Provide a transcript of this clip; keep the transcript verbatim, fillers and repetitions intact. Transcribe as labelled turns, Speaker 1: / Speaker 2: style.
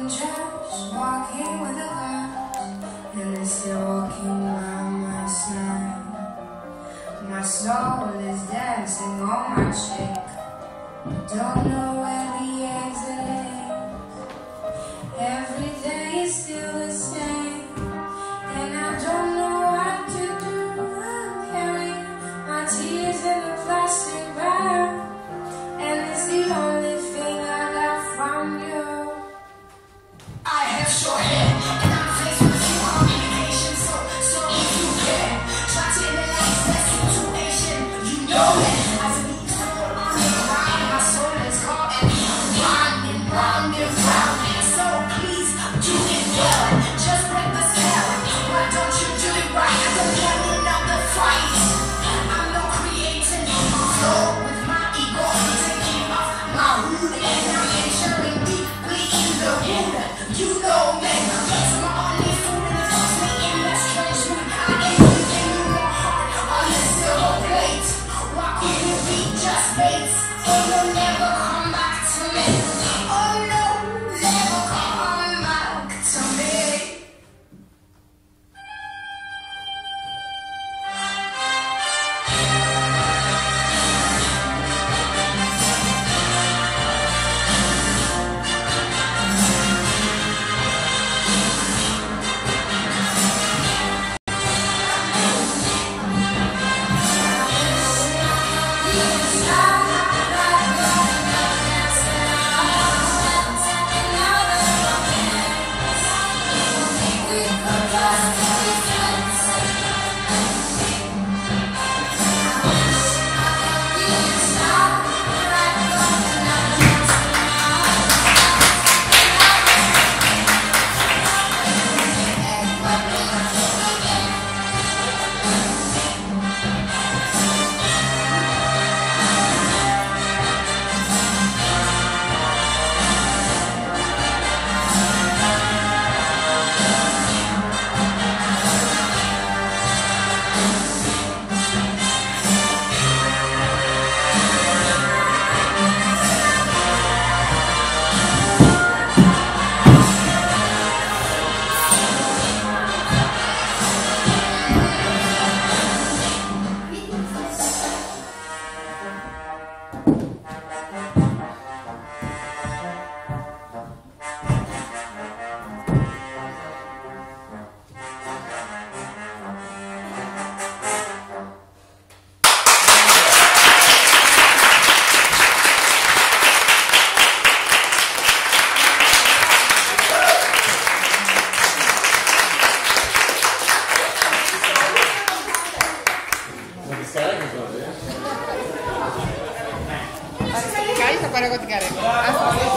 Speaker 1: Angels walking with a light, and they're still walking by my side. My soul is dancing on my cheek, but don't know where the exit is. Every day is still the same, and I don't know what to do. I'm carrying my tears in a plastic bag, and it's the only thing I got from you. I have short hair, and I'm faced with a few complications, so, so if you care, try to analyze that situation, you know it. I believe so on the ground, my soul is caught and round and round and round, so please do it well, just break the spell. Why don't you do it right? I don't want another fight. I'm not creating a flow with my ego, taking off my root, and I'm entering deeply in the wound. You know me, that's my only food, and it puts me in that strange mood. I ain't giving you my heart on a silver plate. Why couldn't we just wait? Oh, you'll never come back to me. Oh no, never come back to me.
Speaker 2: Carica para goticare.